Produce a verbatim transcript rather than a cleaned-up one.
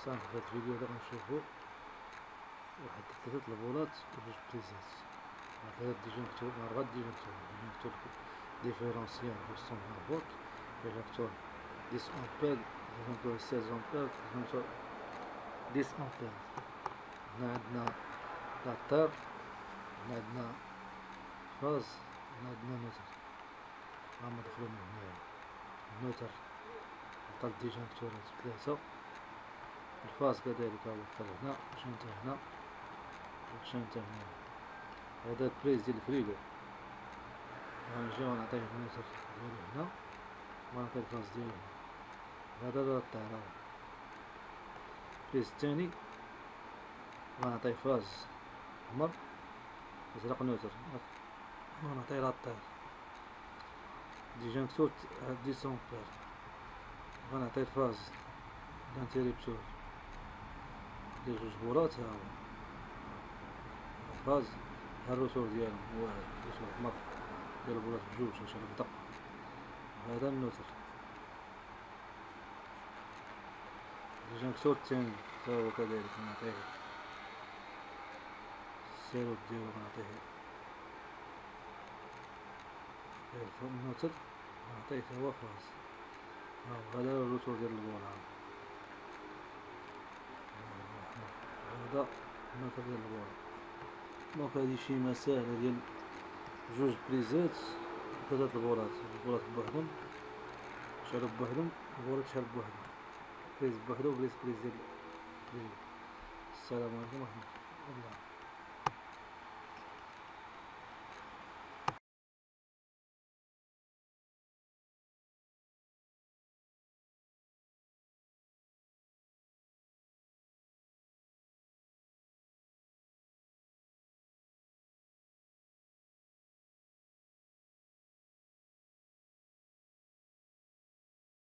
صافي في هاد الفيديو هذا غنشوفو واحد ثلاثة البولات وجوج بريزات. هاد ديجونكتور مع غاد ديجونكتور ديجونكتور ديفيرونسيال بوستون هابوط، ديجونكتور ديس امبير، ديجونكتور سيز امبير، ديجونكتور ديس امبير. هنا عندنا لاطير، هنا عندنا فاز، هنا عندنا نوتر. هما دخلو من هنايا النوتر عطا الديجونكتورات ثلاثة، الفاز كذلك هو دخل هنا مشى نتا هنا ومشى نتا هنا. هذا البريز ديال الفريغو غنجيو غنعطيه النوتر ديالو هنا ونعطيه الفاز ديالو هنا. هذا لاطير هاهو البريز الثاني غنعطيه فاز أحمر أزرق نوتر ونعطيه لاطير. ديجونكتور ديس امبير غنعطيه الفاز لانتيريبتور ديال جوج بولات. ها هو فاز، ها الروتور ديالهم هو الروتور أحمر ديال البولات بجوج عشان بدق. هذا النوتر. ديجونكتور الثاني تا هو كذلك غنعطيه السيروب ديالو، غنعطيه النوتر غنعطيه تا هو فاز. ها هو هذا الروتور ديال البولا، هذا النوتر ديال البولا. دونك هادي شيما ساهلة ديال جوج بريزات وثلاثة البولات. البولات بوحدهم شعلو بوحدهم، البولات شعل بوحدهم، بريز بوحدو وبريز بريز ديال السلام عليكم ورحمة الله.